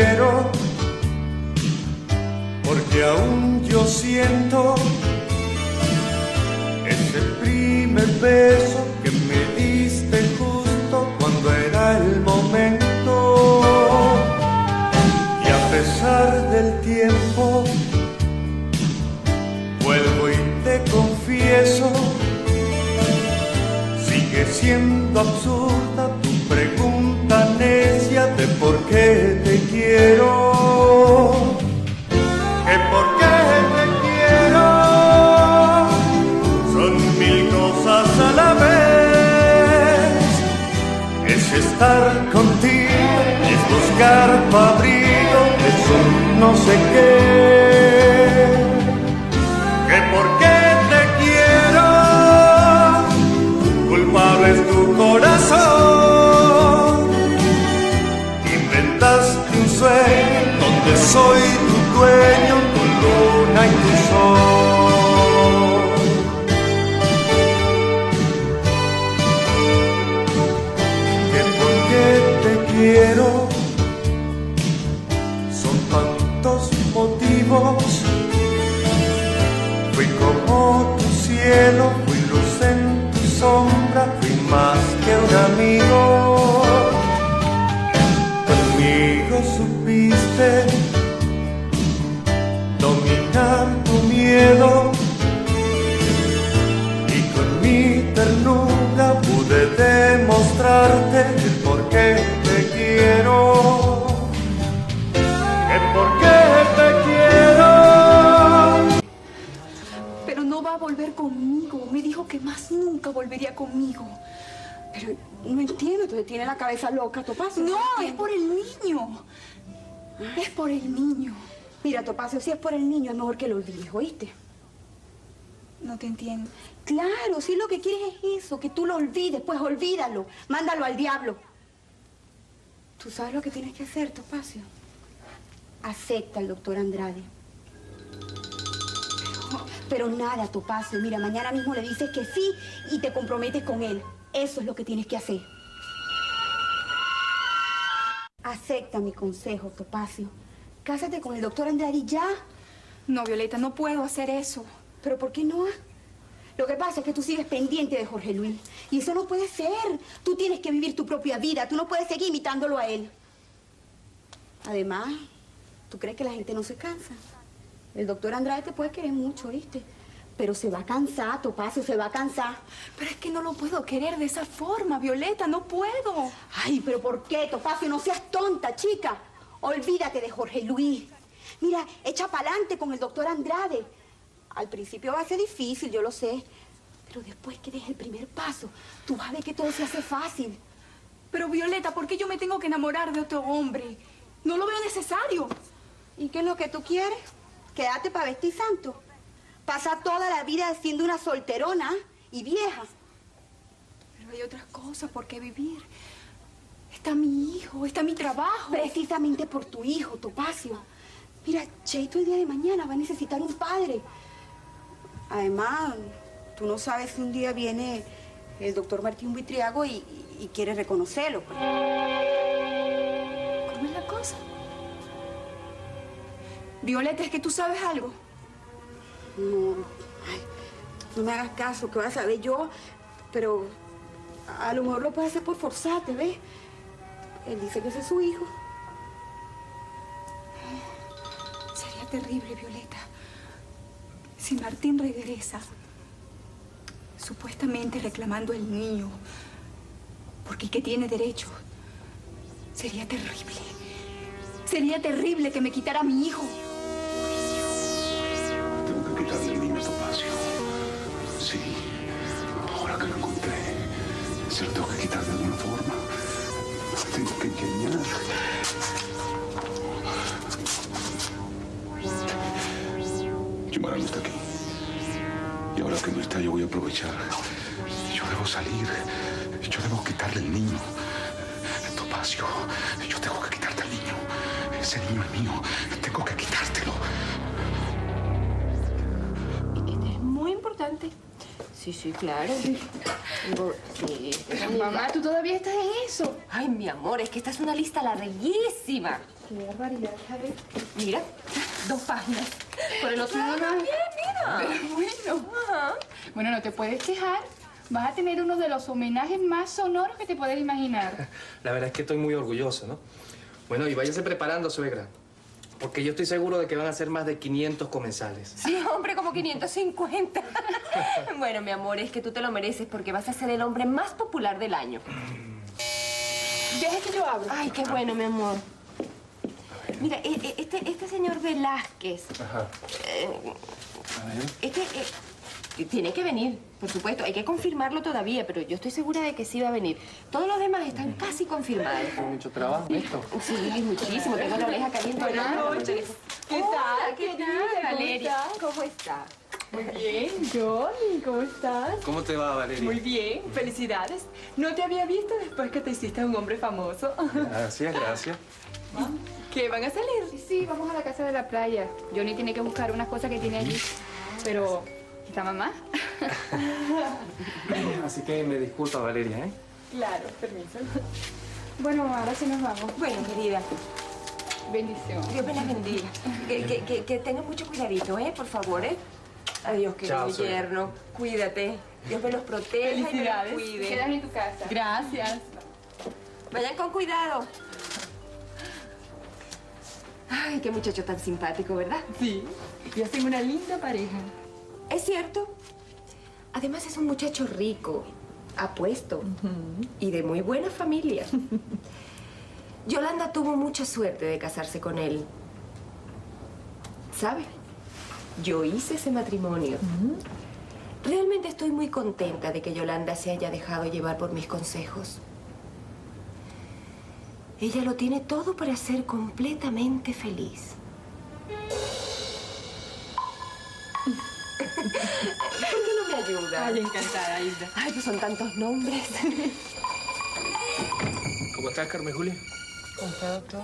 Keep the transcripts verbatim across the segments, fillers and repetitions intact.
quiero, porque aún yo siento ese primer beso que me diste justo cuando era el momento. Y a pesar del tiempo, vuelvo y te confieso, sigue siendo absurda tu pregunta necia de por qué te quiero. Que por qué te quiero son mil cosas a la vez. Es estar contigo, es buscar tu abrigo, es un no sé qué. Que por qué te quiero, culpable es tu corazón. Inventaste un sueño donde soy tu dueño, tu luna y tu sol. Que por qué te quiero son tantos motivos. Fui como tu cielo, fui luz en tu sombra, fui más que un amigo. Conmigo supiste dominar tu miedo y con mi ternura pude demostrarte el por qué te quiero. El por qué te quiero. Pero no va a volver conmigo. Me dijo que más nunca volvería conmigo. Pero no entiendo, te tiene la cabeza loca, Topacio. No, es por el niño. Es por el niño. Mira, Topacio, si es por el niño, es mejor que lo olvides, ¿oíste? No te entiendo. Claro, si lo que quieres es eso, que tú lo olvides, pues olvídalo. Mándalo al diablo. ¿Tú sabes lo que tienes que hacer, Topacio? Acepta al doctor Andrade. Pero, pero nada, Topacio. Mira, mañana mismo le dices que sí y te comprometes con él. Eso es lo que tienes que hacer. Acepta mi consejo, Topacio. Cásate con el doctor Andrade y ya. No, Violeta, no puedo hacer eso. ¿Pero por qué no? Lo que pasa es que tú sigues pendiente de Jorge Luis. Y eso no puede ser. Tú tienes que vivir tu propia vida. Tú no puedes seguir imitándolo a él. Además, ¿tú crees que la gente no se cansa? El doctor Andrade te puede querer mucho, ¿viste? Pero se va a cansar, Topacio, se va a cansar. Pero es que no lo puedo querer de esa forma, Violeta, no puedo. Ay, ¿pero por qué, Topacio? No seas tonta, chica. Olvídate de Jorge Luis. Mira, echa pa'lante con el doctor Andrade. Al principio va a ser difícil, yo lo sé. Pero después que des el primer paso, tú vas a ver que todo se hace fácil. Pero, Violeta, ¿por qué yo me tengo que enamorar de otro hombre? No lo veo necesario. ¿Y qué es lo que tú quieres? Quédate para vestir santo. Pasa toda la vida siendo una solterona y vieja. Pero hay otras cosas por qué vivir. Está mi hijo, está mi trabajo. Precisamente por tu hijo, Topacio. Mira, Cheito el día de mañana va a necesitar un padre. Además, tú no sabes si un día viene el doctor Martín Buitriago y, y, y quiere reconocerlo. Pues. ¿Cómo es la cosa? Violeta, ¿es que tú sabes algo? No, ay, no me hagas caso, que voy a saber yo, pero a lo mejor lo puede hacer por forzarte, ¿ves? Él dice que ese es su hijo. Sería terrible, Violeta, si Martín regresa, supuestamente reclamando el niño, porque el que tiene derecho. Sería terrible. Sería terrible que me quitara a mi hijo. Tengo que quitarle el niño, Topacio. Sí, ahora que lo encontré, se lo tengo que quitar de alguna forma. Tengo que engañar. Chimara no está aquí. Y ahora que no está, yo voy a aprovechar. Yo debo salir. Yo debo quitarle el niño. Topacio, yo tengo que quitarte al niño. Ese niño es mío. Tengo que quitártelo. Es muy importante. Sí, sí, claro. Sí. Pero mamá, tú todavía estás en eso. Ay, mi amor, es que esta es una lista larguísima. Qué barbaridad, ¿sabes? Mira, dos páginas. Por el otro lado. Bien, mira. Pero bueno. Ajá. Bueno, no te puedes quejar. Vas a tener uno de los homenajes más sonoros que te puedes imaginar. La verdad es que estoy muy orgulloso, ¿no? Bueno, y váyase preparando, suegra. Porque yo estoy seguro de que van a ser más de quinientos comensales. Sí, hombre, como quinientos cincuenta. Bueno, mi amor, es que tú te lo mereces porque vas a ser el hombre más popular del año. Deja que yo abra. Ay, qué bueno, mi amor. Mira, e- e- este, este señor Velázquez... Ajá. eh, A ver. este eh, tiene que venir, por supuesto. Hay que confirmarlo todavía, pero yo estoy segura de que sí va a venir. Todos los demás están casi confirmados. Tengo mucho trabajo en esto. Sí, muchísimo. Tengo la oreja caliente. Buenas noches. ¿Qué tal? ¿Qué ¿Qué tal, tal, Valeria? ¿Cómo está? Muy bien, Johnny, ¿cómo estás? ¿Cómo te va, Valeria? Muy bien, felicidades. No te había visto después que te hiciste un hombre famoso. Gracias, gracias. ¿Qué van a salir? Sí, sí, vamos a la casa de la playa. Johnny tiene que buscar unas cosas que tiene allí. Pero, ¿está mamá? Así que me disculpa, Valeria, ¿eh? Claro, permiso. Bueno, ahora sí nos vamos. Bueno, querida, Bendición. Dios me la bendiga. Que, que, que, que tengan mucho cuidadito, ¿eh? Por favor, ¿eh? Adiós, querido Chao, suegra. yerno. Cuídate. Dios me los proteja y me los Felicidades. cuide. Quedan en tu casa. Gracias. Vayan con cuidado. Ay, qué muchacho tan simpático, ¿verdad? Sí, y hacen una linda pareja. Es cierto. Además es un muchacho rico, apuesto y de muy buena familia. Yolanda tuvo mucha suerte de casarse con él. ¿Sabe? Yo hice ese matrimonio. Realmente estoy muy contenta de que Yolanda se haya dejado llevar por mis consejos. Ella lo tiene todo para ser completamente feliz. ¿Por qué no me ayuda? Ay, encantada, Hilda. Ay, pues son tantos nombres. ¿Cómo estás, Carmen Julia? ¿Cómo está, doctor?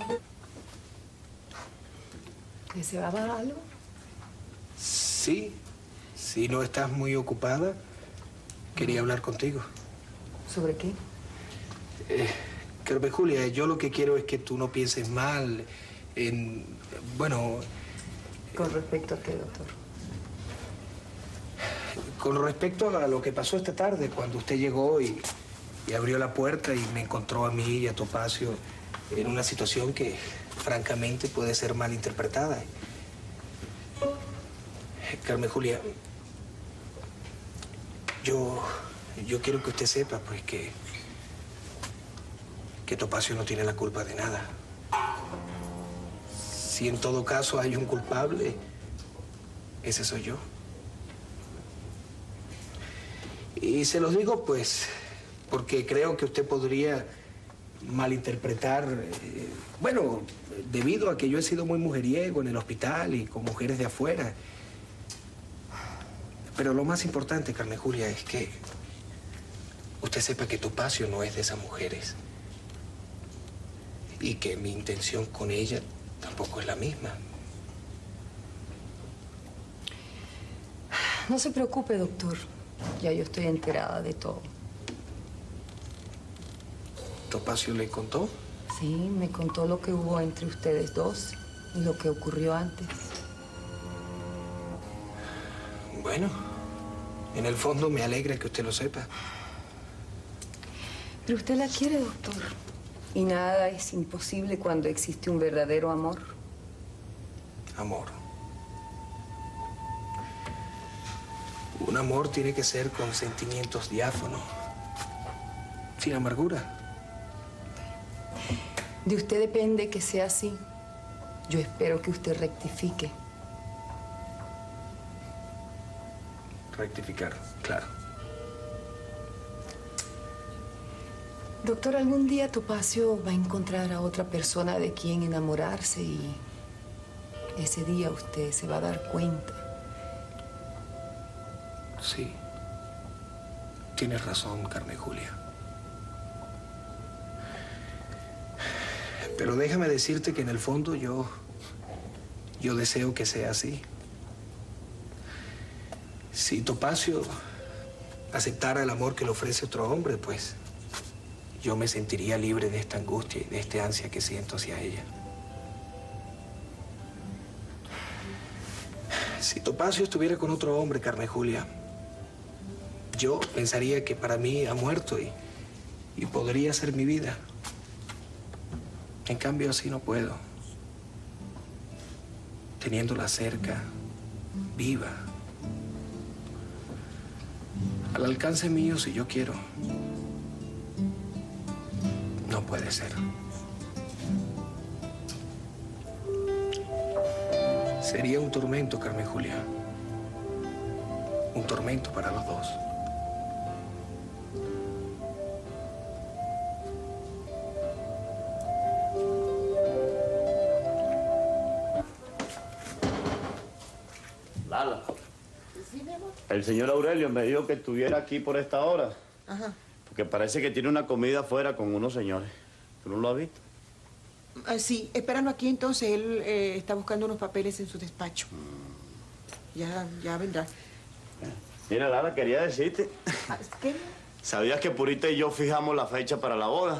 ¿Deseaba algo? Sí, si no estás muy ocupada, quería hablar contigo. ¿Sobre qué? Eh, Carmen Julia, yo lo que quiero es que tú no pienses mal en... Bueno, ¿Con respecto a qué, doctor? con respecto a lo que pasó esta tarde, cuando usted llegó y, y abrió la puerta y me encontró a mí y a Topacio en una situación que, francamente, puede ser mal interpretada. Carmen Julia, yo, yo quiero que usted sepa, pues, que, que Topacio no tiene la culpa de nada. Si en todo caso hay un culpable, ese soy yo. Y se los digo, pues, porque creo que usted podría malinterpretar, eh, bueno, debido a que yo he sido muy mujeriego en el hospital y con mujeres de afuera. Pero lo más importante, Carmen Julia, es que usted sepa que Topacio no es de esas mujeres. Y que mi intención con ella tampoco es la misma. No se preocupe, doctor. Ya yo estoy enterada de todo. ¿Topacio le contó? Sí, me contó lo que hubo entre ustedes dos y lo que ocurrió antes. Bueno, en el fondo me alegra que usted lo sepa. Pero usted la quiere, doctor. Y nada es imposible cuando existe un verdadero amor. Amor. Un amor tiene que ser con sentimientos diáfanos, sin amargura. De usted depende que sea así. Yo espero que usted rectifique. Rectificar, claro. Doctor, algún día Topacio va a encontrar a otra persona de quien enamorarse y ese día usted se va a dar cuenta. Sí. Tienes razón, Carmen Julia. Pero déjame decirte que en el fondo yo... yo deseo que sea así. Si Topacio aceptara el amor que le ofrece otro hombre, pues yo me sentiría libre de esta angustia y de este ansia que siento hacia ella. Si Topacio estuviera con otro hombre, Carmen Julia, yo pensaría que para mí ha muerto y, y podría ser mi vida. En cambio, así no puedo. Teniéndola cerca, viva, al alcance mío si yo quiero. No puede ser. Sería un tormento, Carmen Julia. Un tormento para los dos. Lala. El señor Aurelio me dijo que estuviera aquí por esta hora. Ajá. Porque parece que tiene una comida afuera con unos señores. ¿Tú no lo has visto? Ah, sí, espéralo aquí entonces. Él eh, está buscando unos papeles en su despacho. Ya, ya vendrá. Mira, Lala, quería decirte. ¿Qué? ¿Sabías que Purita y yo fijamos la fecha para la boda?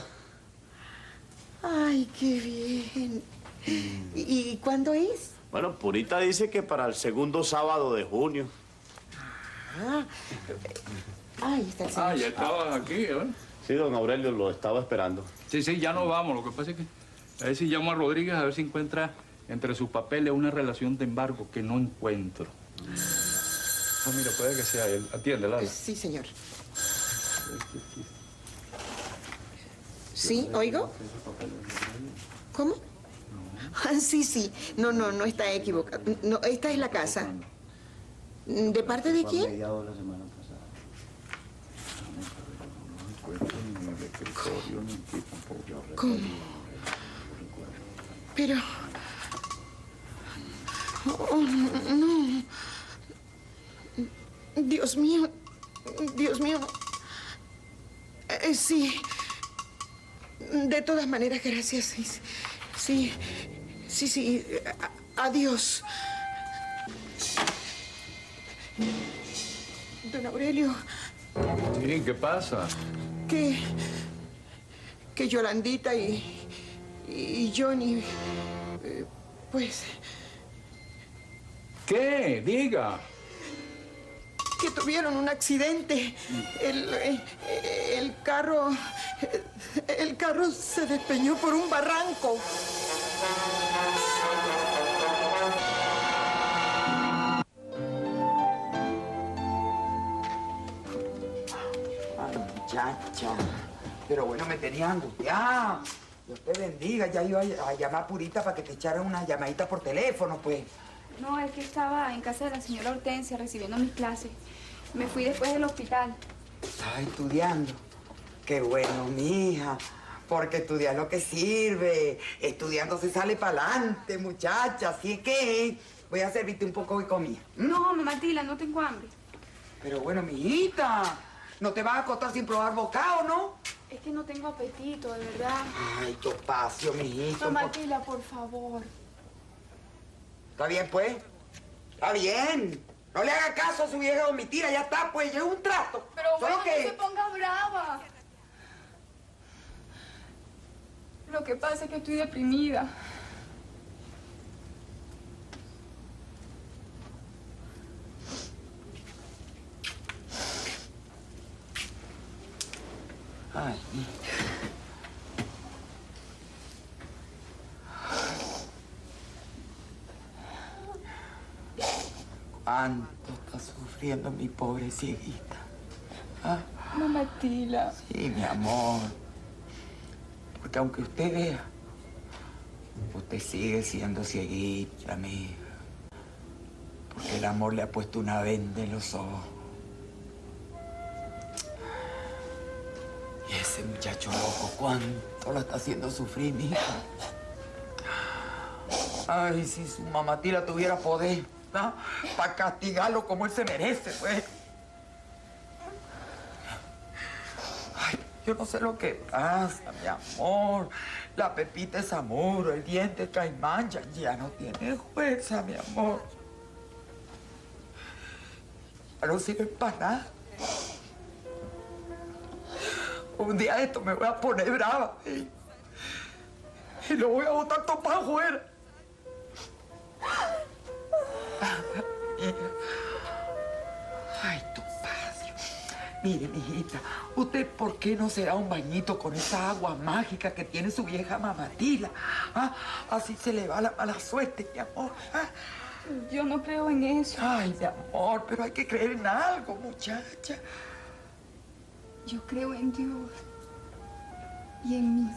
Ay, qué bien. ¿Y, y cuándo es? Bueno, Purita dice que para el segundo sábado de junio. Ah, ahí está el señor. Ah, ya estabas aquí, ¿eh? Sí, don Aurelio lo estaba esperando. Sí, sí, ya nos vamos. Lo que pasa es que a ver si llamo a Rodríguez a ver si encuentra entre sus papeles una relación de embargo que no encuentro. Ah, mira, puede que sea él. Atiende, Lala. Sí, señor. ¿Sí? ¿Oigo? ¿Cómo? Ah, sí, sí. No, no, no está equivocado. No, esta es la casa. ¿De parte de quién? ¿Cómo? Pero... Oh, no. Dios mío. Dios mío. Eh, sí. De todas maneras, gracias. Sí, sí, sí. sí. A- adiós. Don Aurelio. Sí, ¿qué pasa? Que... que Yolandita y... y Johnny... eh, pues... ¿Qué? Diga. Que tuvieron un accidente. El, el, el carro... el carro se despeñó por un barranco. Ay, muchacha. Pero bueno, me tenía angustiada. Dios te bendiga. Ya iba a llamar a Purita para que te echara una llamadita por teléfono, pues. No, es que estaba en casa de la señora Hortensia recibiendo mis clases. Me fui después del hospital. Estaba estudiando. Qué bueno, mija. Porque estudiar es lo que sirve. Estudiando se sale para adelante, muchacha. Así que voy a servirte un poco de comida. ¿Mm? No, mamá Tila, no tengo hambre. Pero bueno, mijita. ¿No te vas a acostar sin probar bocado, no? Es que no tengo apetito, de verdad. Ay, Topacio, mijito. Mamá Tila, por favor. ¿Está bien, pues? Está bien. No le haga caso a su vieja domitila, ya está, pues, ya es un trato. Pero Solo bueno, que... no se ponga brava. Lo que pasa es que estoy deprimida. Ay, ¿cuánto está sufriendo mi pobre cieguita? ¿Ah? Mamá Tila. Sí, mi amor. Porque aunque usted vea, usted sigue siendo cieguita, mi hija. Porque el amor le ha puesto una venda en los ojos. Y ese muchacho loco, ¿cuánto lo está haciendo sufrir, mi hija? Ay, si su mamá Tila tuviera poder, ¿no? Para castigarlo como él se merece, pues. Ay, yo no sé lo que pasa, mi amor. La pepita es amor, el diente caimán ya, ya no tiene fuerza, mi amor. Ya no sirve para nada. Un día de esto me voy a poner brava y, y lo voy a botar todo para afuera. mía. Ay, Topacio. Mire, mijita, ¿usted por qué no se da un bañito con esa agua mágica que tiene su vieja mamatila? ¿Ah? Así se le va la mala suerte, mi amor. ¿Ah? Yo no creo en eso. Ay, mi amor, pero hay que creer en algo, muchacha. Yo creo en Dios y en mí.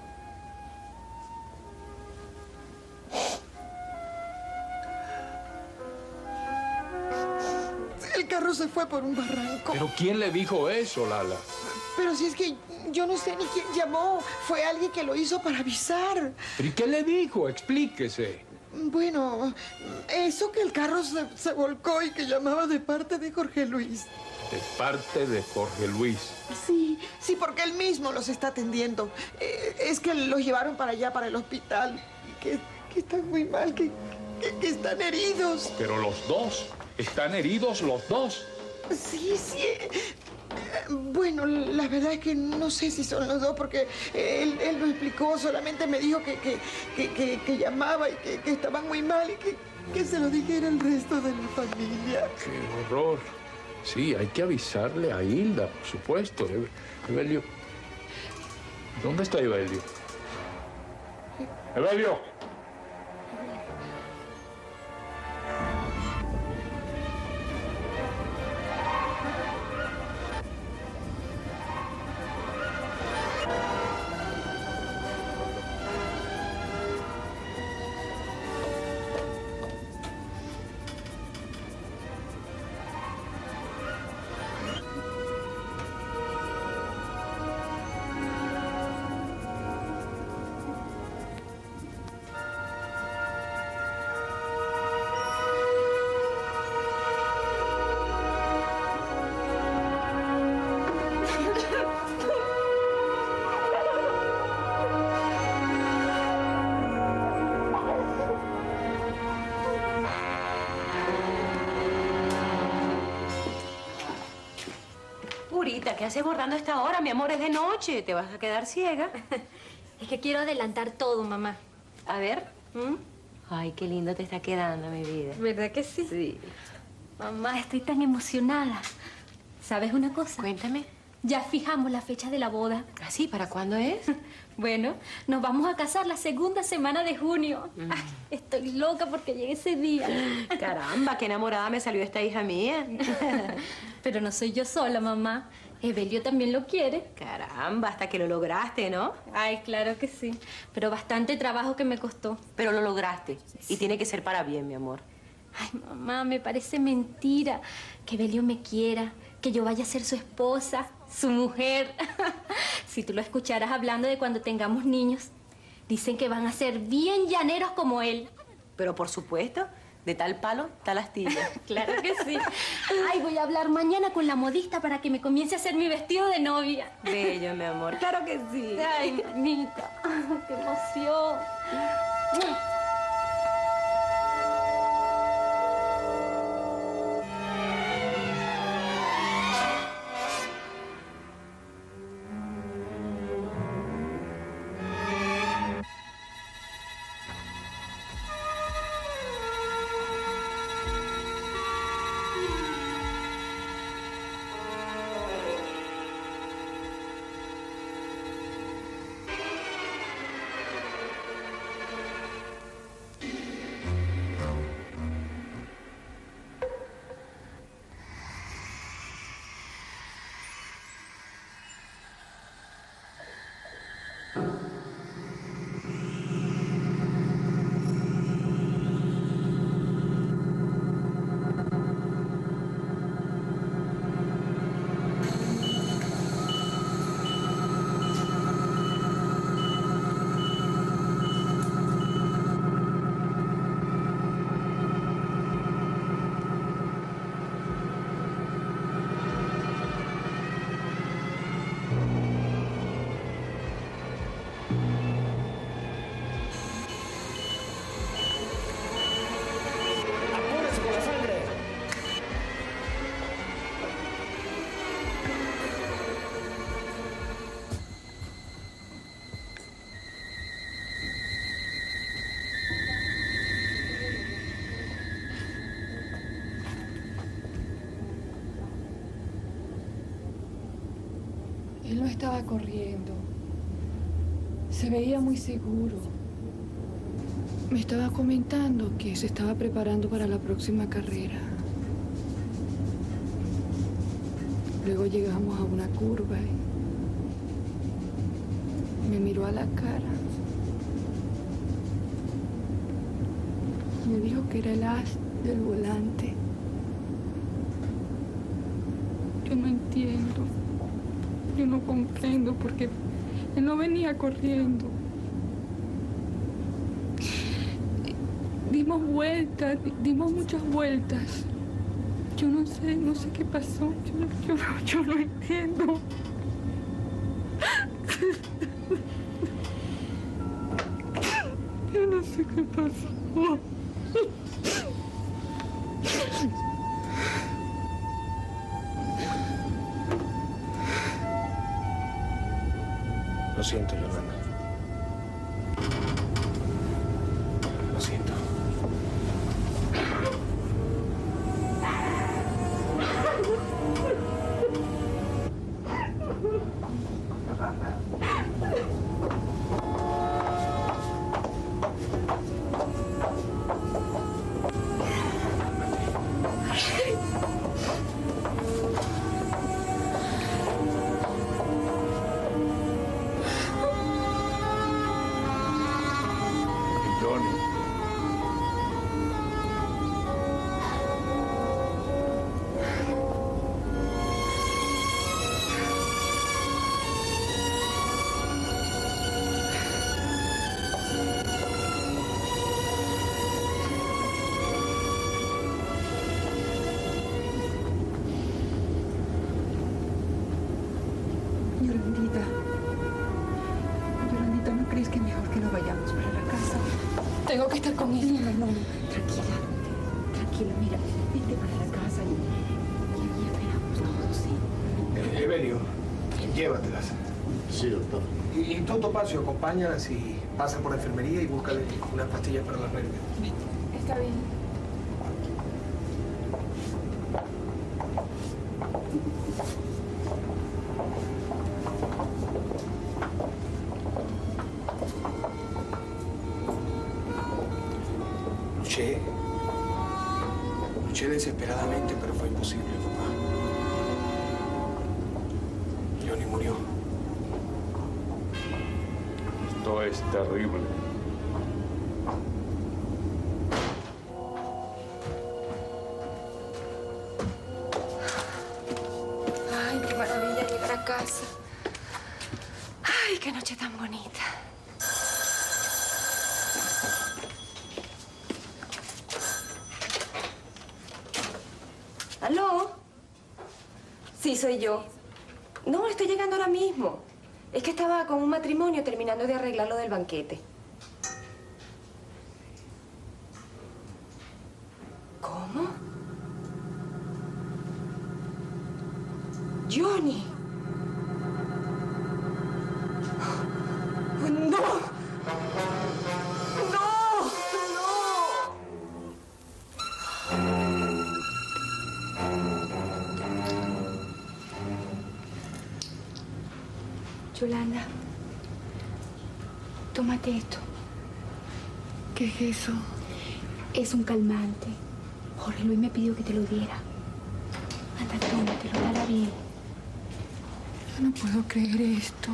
El carro se fue por un barranco. ¿Pero quién le dijo eso, Lala? Pero si es que yo no sé ni quién llamó. Fue alguien que lo hizo para avisar. ¿Pero y qué le dijo? Explíquese. Bueno, eso que el carro se, se volcó y que llamaba de parte de Jorge Luis. De parte de Jorge Luis. Sí, sí, porque él mismo los está atendiendo. Eh, es que los llevaron para allá, para el hospital. Que, que están muy mal, que, que, que están heridos. Pero los dos. ¿Están heridos los dos? Sí, sí. Eh, Bueno, la verdad es que no sé si son los dos, porque él, él lo explicó, solamente me dijo que, que, que, que, que llamaba y que, que estaban muy mal y que, que se lo dijera el resto de la familia. ¡Qué horror! Sí, hay que avisarle a Hilda, por supuesto. Evelio. ¿Dónde está Evelio? ¡Evelio! Purita, ¿qué haces bordando a esta hora? Mi amor, es de noche. ¿Te vas a quedar ciega? Es que quiero adelantar todo, mamá. A ver. ¿Mm? Ay, qué lindo te está quedando, mi vida. ¿Verdad que sí? Sí. Mamá, estoy tan emocionada. ¿Sabes una cosa? Cuéntame. Ya fijamos la fecha de la boda. ¿Ah, sí? ¿Para cuándo es? Bueno, nos vamos a casar la segunda semana de junio. Mm. Ay, estoy loca porque llegue ese día. Caramba, qué enamorada me salió esta hija mía. Pero no soy yo sola, mamá. Evelio también lo quiere. Caramba, hasta que lo lograste, ¿no? Ay, claro que sí. Pero bastante trabajo que me costó. Pero lo lograste. Y tiene que ser para bien, mi amor. Ay, mamá, me parece mentira que Evelio me quiera, que yo vaya a ser su esposa, su mujer. Si tú lo escucharas hablando de cuando tengamos niños, dicen que van a ser bien llaneros como él. Pero por supuesto, de tal palo, tal astilla. Claro que sí. Ay, voy a hablar mañana con la modista para que me comience a hacer mi vestido de novia. Bello, mi amor. Claro que sí. Ay, mamita, qué emoción. Él no estaba corriendo. Se veía muy seguro. Me estaba comentando que se estaba preparando para la próxima carrera. Luego llegamos a una curva y me miró a la cara. Me dijo que era el as del volante. Yo no entiendo. Yo no comprendo porque él no venía corriendo. Dimos vueltas, dimos muchas vueltas. Yo no sé, no sé qué pasó. Yo, yo, no, yo no entiendo. Yo no sé qué pasó. Lo siento, Yolanda. Lo siento. Yolanda. Yolandita, Yolandita, ¿no crees que mejor que nos vayamos para la casa? Tengo que estar con él. No, no, no, tranquila, tranquila, mira, vete para la casa y, y aquí esperamos todos, ¿sí? Eh, Evelio, llévatelas. Sí, doctor. Y, y tú, Topacio, acompáñalas y pasa por la enfermería y búscale unas pastillas para las nervios. Está bien. Luché. Luché desesperadamente, pero fue imposible, papá. Johnny murió. Esto es terrible. Ay, qué maravilla llegar a casa. Ay, qué noche tan bonita. ¿Aló? Sí, soy yo. No, estoy llegando ahora mismo. Es que estaba con un matrimonio terminando de arreglar lo del banquete. ¿Cómo? Johnny. ¡No! ¡No! Yolanda, tómate esto. ¿Qué es eso? Es un calmante. Jorge Luis me pidió que te lo diera. Anda, tómatelo, dale bien. Yo no puedo creer esto.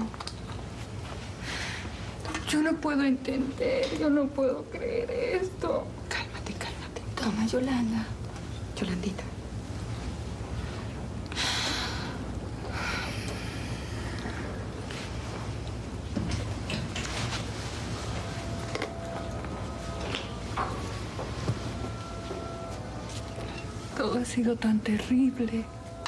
Yo no puedo entender, yo no puedo creer esto. Cálmate, cálmate. Toma, Yolanda. Yolandita. Todo ha sido tan terrible.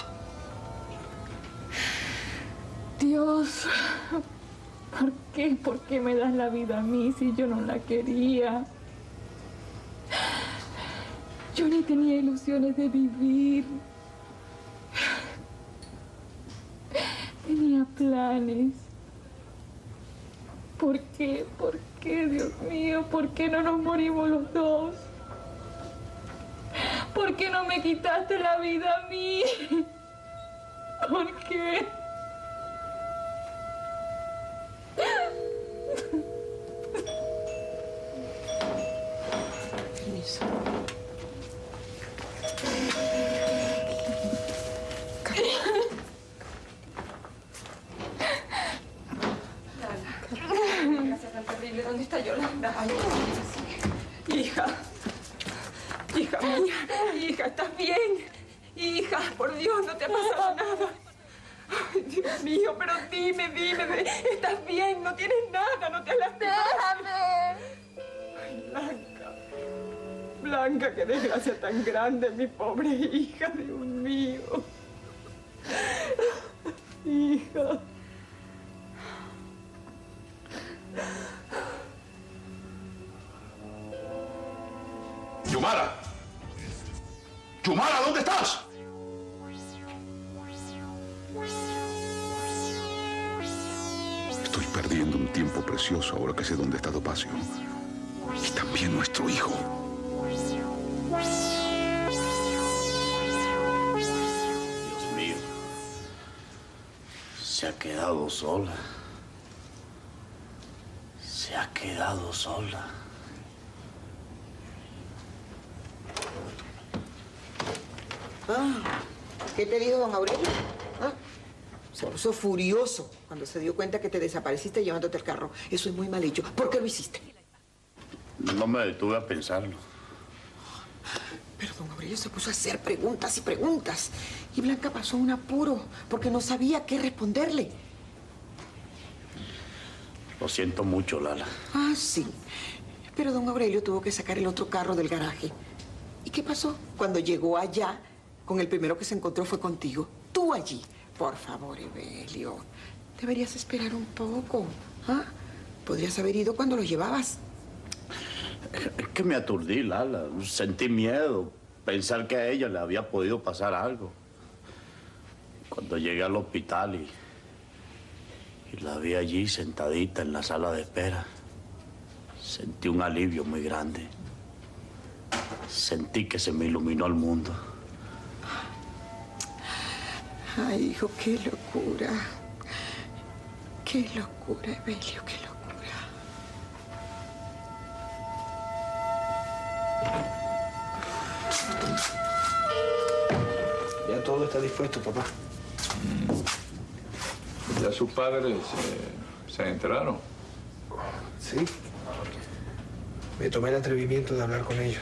Dios, ¿por qué? ¿Por qué me das la vida a mí si yo no la quería? Yo ni tenía ilusiones de vivir. Tenía planes. ¿Por qué? ¿Por qué, Dios mío? ¿Por qué no nos morimos los dos? ¿Por qué no me quitaste la vida a mí? ¿Por qué? ¿Qué hace tan terrible? ¿Dónde está Yolanda? Ay, hija. Hija mía. Hija, ¿estás bien? Hija, por Dios, no te ha pasado nada. Ay, Dios mío, pero dime, dime, dime. ¿Estás bien? No tienes nada, no te has lastimado. Déjame. Ay, Blanca. Blanca, qué desgracia tan grande, mi pobre hija, Dios mío. Hija. ¡Yumara! ¡Yumara, ¿dónde estás? Estoy perdiendo un tiempo precioso ahora que sé dónde está Topacio. Y también nuestro hijo. Dios mío. Se ha quedado sola. Se ha quedado sola. Ah, ¿qué te dijo don Aurelio? ¿Ah? Se puso furioso cuando se dio cuenta que te desapareciste llevándote el carro. Eso es muy mal hecho. ¿Por qué lo hiciste? No me detuve a pensarlo. Pero don Aurelio se puso a hacer preguntas y preguntas. Y Blanca pasó un apuro porque no sabía qué responderle. Lo siento mucho, Lala. Ah, sí. Pero don Aurelio tuvo que sacar el otro carro del garaje. ¿Y qué pasó? Cuando llegó allá, con el primero que se encontró fue contigo. Tú allí. Por favor, Evelio. Deberías esperar un poco. ¿Ah? Podrías haber ido cuando lo llevabas. Es que me aturdí, Lala. Sentí miedo. Pensar que a ella le había podido pasar algo. Cuando llegué al hospital y, y la vi allí sentadita en la sala de espera, sentí un alivio muy grande. Sentí que se me iluminó el mundo. Ay, hijo, qué locura. Qué locura, Evelio, qué locura. Ya todo está dispuesto, papá. Ya sus padres se, se enteraron. Sí. Me tomé el atrevimiento de hablar con ellos.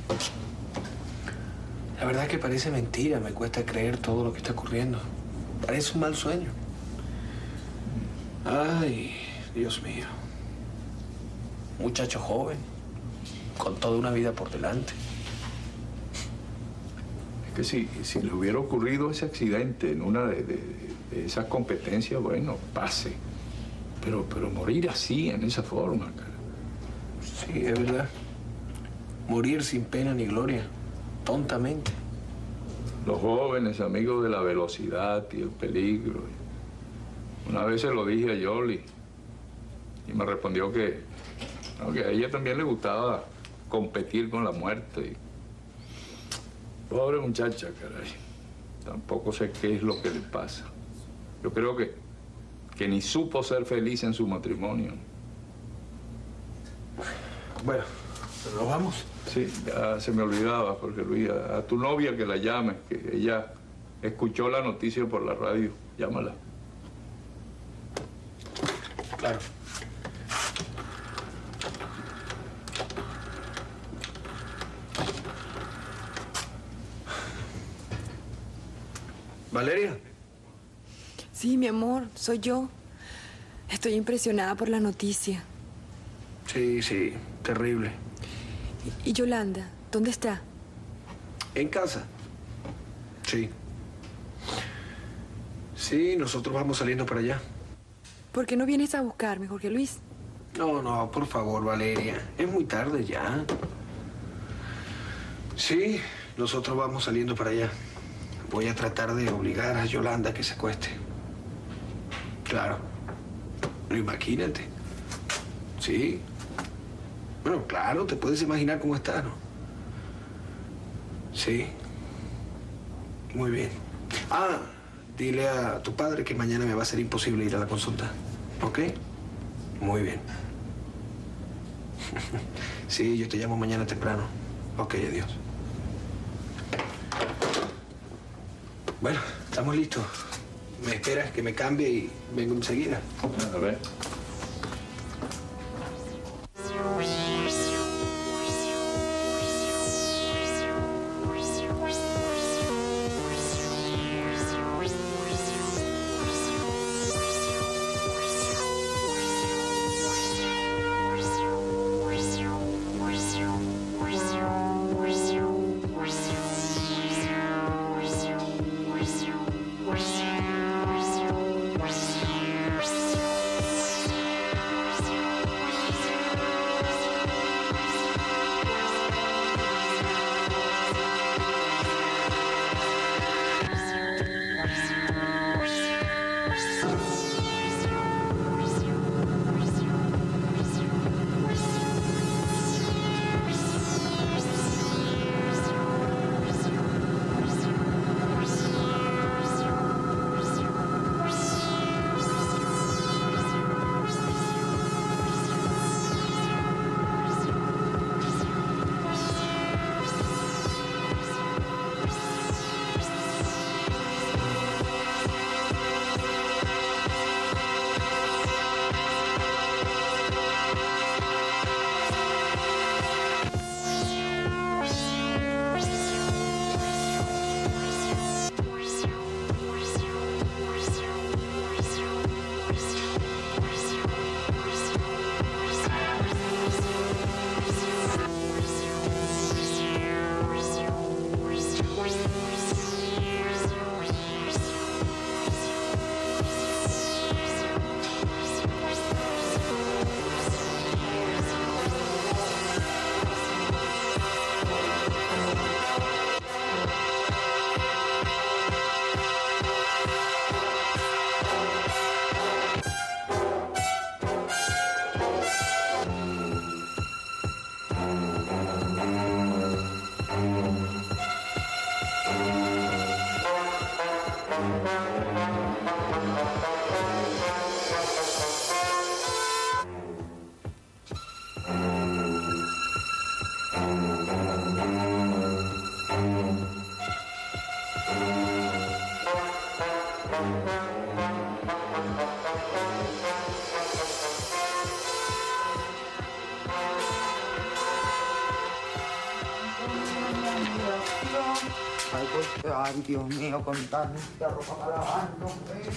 La verdad es que parece mentira. Me cuesta creer todo lo que está ocurriendo. Parece un mal sueño. Ay, Dios mío. Muchacho joven, con toda una vida por delante. Es que si, si le hubiera ocurrido ese accidente en una de, de, de esas competencias, bueno, pase. Pero, pero morir así, en esa forma, cara. Sí, es verdad. Morir sin pena ni gloria. Tontamente. Los jóvenes, amigos de la velocidad y el peligro. Una vez se lo dije a Yoli y me respondió que, no, que a ella también le gustaba competir con la muerte. Pobre muchacha, caray. Tampoco sé qué es lo que le pasa. Yo creo que, que ni supo ser feliz en su matrimonio. Bueno, ¿nos vamos? Sí, ya se me olvidaba, porque Luis, a, a tu novia que la llames, que ella escuchó la noticia por la radio. Llámala. Claro. ¿Valeria? Sí, mi amor, soy yo. Estoy impresionada por la noticia. Sí, sí, terrible. ¿Y Yolanda? ¿Dónde está? En casa. Sí. Sí, nosotros vamos saliendo para allá. ¿Por qué no vienes a buscarme, Jorge Luis? No, no, por favor, Valeria. Es muy tarde ya. Sí, nosotros vamos saliendo para allá. Voy a tratar de obligar a Yolanda a que se acueste. Claro. Pero imagínate. Sí. Bueno, claro, te puedes imaginar cómo está, ¿no? Sí. Muy bien. Ah, dile a tu padre que mañana me va a ser imposible ir a la consulta. ¿Ok? Muy bien. Sí, yo te llamo mañana temprano. Ok, adiós. Bueno, estamos listos. Me esperas que me cambie y vengo enseguida. A ver. Ay, pues, ay, Dios mío, con tanta ropa para lavar, no hombre.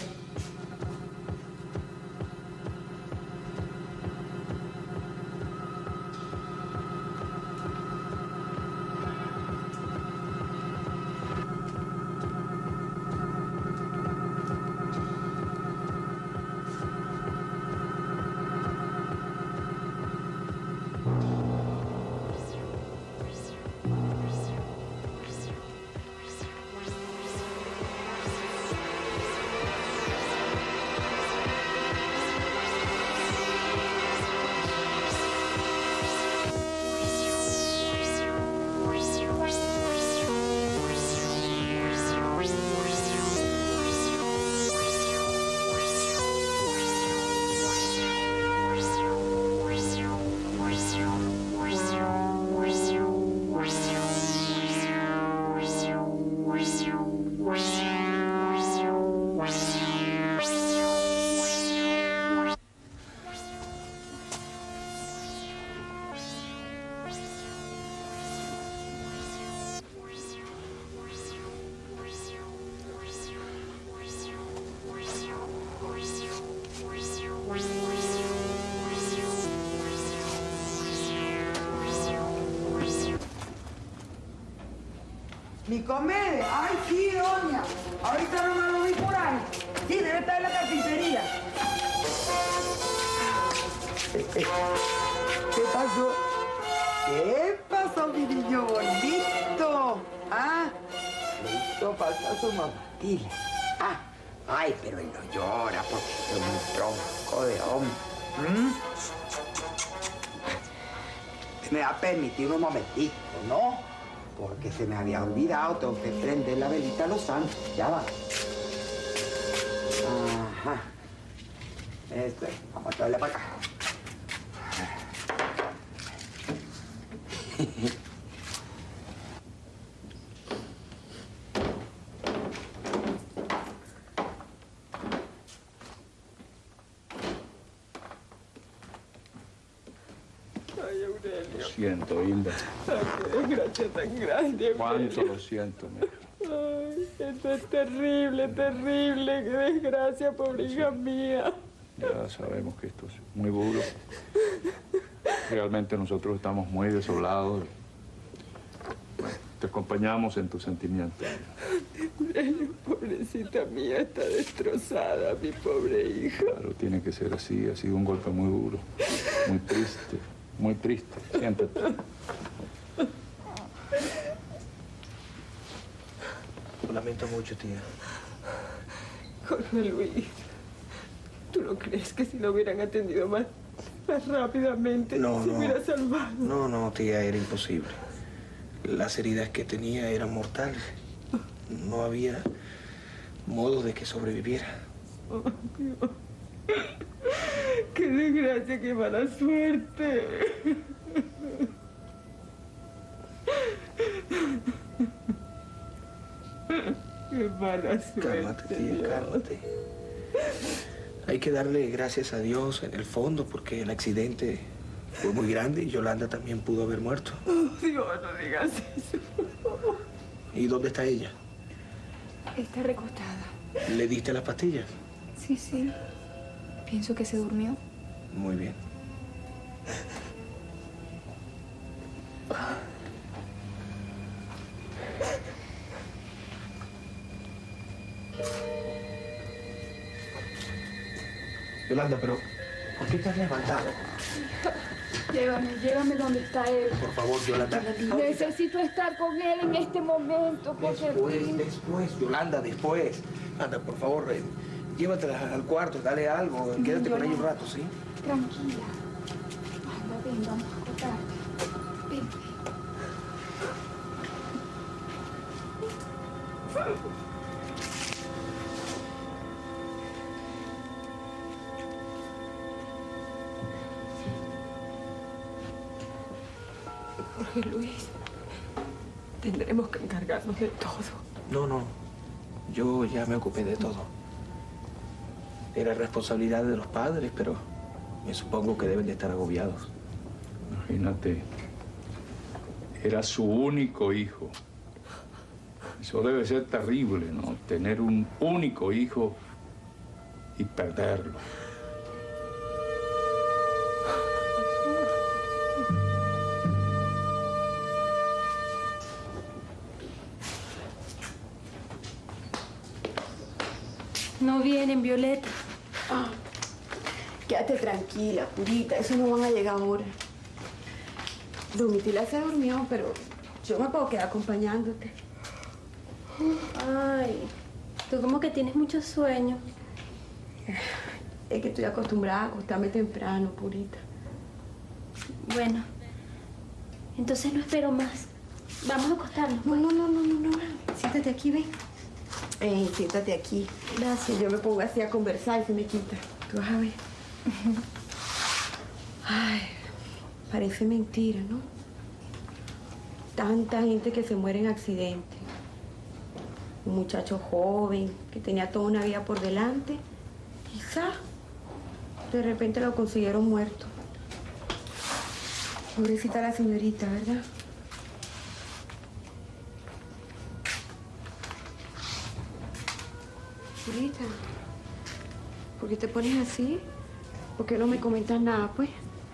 Nicomedes, ay sí, doña. Ahorita no me lo vi por ahí. Sí, debe estar en la carpintería. ¿Qué pasó? ¿Qué pasó, mi niño bonito? ¿Ah? Listo, pasa su mamá. Dile. Ah, ay, pero él no llora porque es un tronco de hombre. ¿Mm? Me va a permitir un momentito, ¿no? Porque se me había olvidado, tengo que prender la velita a los santos. Ya va. Ajá. Esto es. Vamos a traerle para acá. Lo siento, Hilda. Ay, qué desgracia tan grande. Cuánto lo siento, mi hija. Ay, esto es terrible, terrible. Qué desgracia, pobre hija mía. Ya sabemos que esto es muy duro. Realmente nosotros estamos muy desolados. Bueno, te acompañamos en tus sentimientos. Pobrecita mía, está destrozada, mi pobre hija. Claro, tiene que ser así. Ha sido un golpe muy duro. Muy triste. Muy triste. Siéntate. Lo lamento mucho, tía. Jorge Luis, ¿tú no crees que si lo hubieran atendido más, más rápidamente No, se no. hubiera salvado? No, no, tía, era imposible. Las heridas que tenía eran mortales. No había modo de que sobreviviera. Oh, Dios. ¡Qué desgracia, qué mala suerte! ¡Qué mala suerte! Cálmate, tía, Dios. cálmate. Hay que darle gracias a Dios en el fondo porque el accidente fue muy grande y Yolanda también pudo haber muerto. Oh, Dios, no digas eso. ¿Y dónde está ella? Está recostada. ¿Le diste las pastillas? Sí, sí. Pienso que se durmió. Muy bien. Yolanda, pero ¿por qué te has levantado? Llévame, llévame donde está él. Por favor, Yolanda. Necesito estar con él en este momento, Jorge Después, Luis. después, Yolanda, después. Anda, por favor, eh, llévatela al cuarto, dale algo, quédate con ella un rato, ¿sí? Tranquila. Anda, ven, vamos a acostarte. Ven. Jorge Luis, tendremos que encargarnos de todo. No, no. Yo ya me ocupé de todo. Era responsabilidad de los padres, pero me supongo que deben de estar agobiados. Imagínate. Era su único hijo. Eso debe ser terrible, ¿no? Tener un único hijo y perderlo. No vienen, Violeta. Ah, quédate tranquila, Purita. Eso no van a llegar ahora. Domitila se durmió, pero yo me puedo quedar acompañándote. Ay, tú como que tienes mucho sueño. Es que estoy acostumbrada a acostarme temprano, Purita. Bueno, entonces no espero más. Vamos a acostarnos. No, no, no, no, no, no. Siéntate aquí, ven. Eh, siéntate aquí. Gracias. Yo me pongo así a conversar y se me quita. Tú vas a ver. Ay, parece mentira, ¿no? Tanta gente que se muere en accidentes. Un muchacho joven que tenía toda una vida por delante. Quizá de repente lo consiguieron muerto. Pobrecita la señorita, ¿verdad? Purita, ¿por qué te pones así? ¿Por qué no me comentas nada, pues?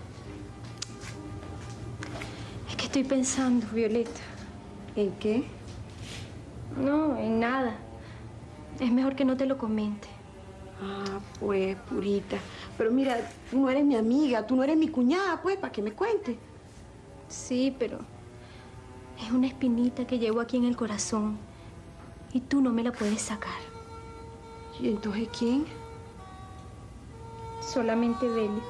Es que estoy pensando, Violeta. ¿En qué? No, en nada. Es mejor que no te lo comente. Ah, pues, Purita. Pero mira, tú no eres mi amiga, tú no eres mi cuñada, pues, para que me cuentes. Sí, pero es una espinita que llevo aquí en el corazón y tú no me la puedes sacar. ¿Y entonces quién? Solamente Belio.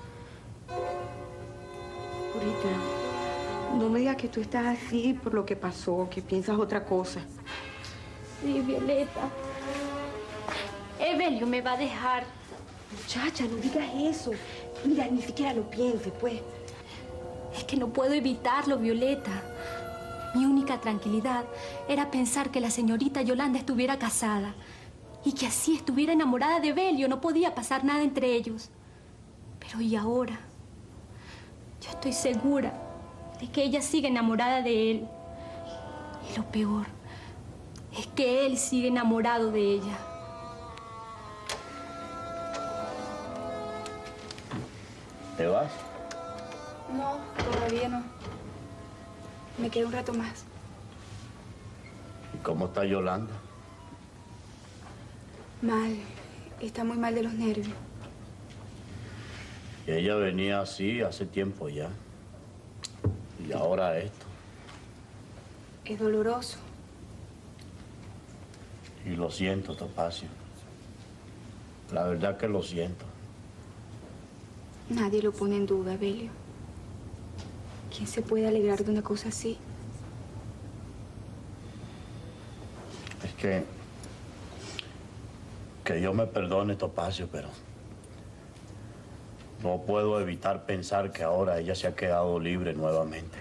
Purita, no me digas que tú estás así por lo que pasó, que piensas otra cosa. Sí, Violeta. Evelio me va a dejar. Muchacha, no digas eso. Mira, ni siquiera lo pienses, pues. Es que no puedo evitarlo, Violeta. Mi única tranquilidad era pensar que la señorita Yolanda estuviera casada y que así estuviera enamorada de Belio. No podía pasar nada entre ellos. Pero ¿y ahora? Yo estoy segura de que ella sigue enamorada de él. Y lo peor es que él sigue enamorado de ella. ¿Te vas? No, todavía no. Me quedo un rato más. ¿Y cómo está Yolanda? Mal. Está muy mal de los nervios. Y ella venía así hace tiempo ya. Y ahora esto. Es doloroso. Y lo siento, Topacio. La verdad que lo siento. Nadie lo pone en duda, Belio. ¿Quién se puede alegrar de una cosa así? Es que... Que Dios me perdone, Topacio, pero... No puedo evitar pensar que ahora ella se ha quedado libre nuevamente.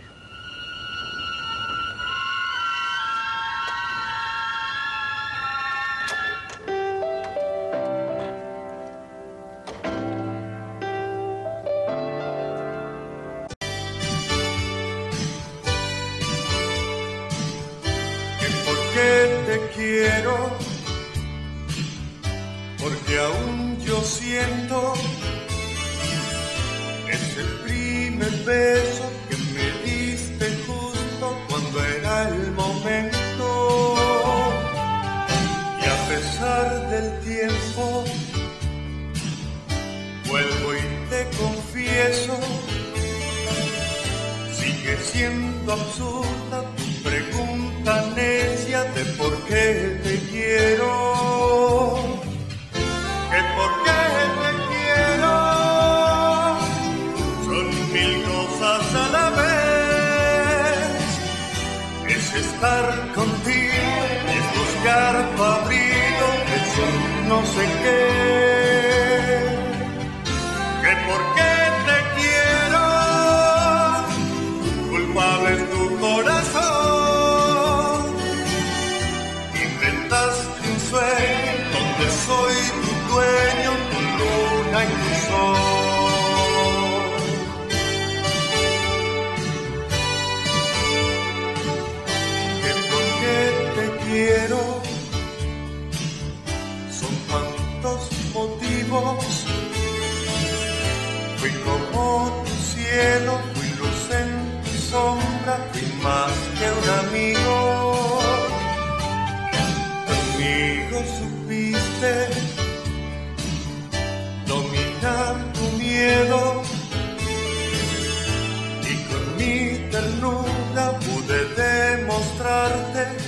Quiero, porque aún yo siento ese primer beso que me diste justo cuando era el momento. Y a pesar del tiempo, vuelvo y te confieso, sigue siendo absurda tu pregunta necia de por qué te quiero, que por qué te quiero, son mil cosas a la vez, es estar contigo, es buscar tu abrigo, es un no sé qué, que por qué te quiero, culpable es tu corazón. Donde soy tu dueño, tu luna y tu sol. Que porque te quiero, son tantos motivos. Fui como tu cielo, fui luz en tu sombra, fui más que un amigo. Conmigo supiste dominar tu miedo y con mi ternura pude demostrarte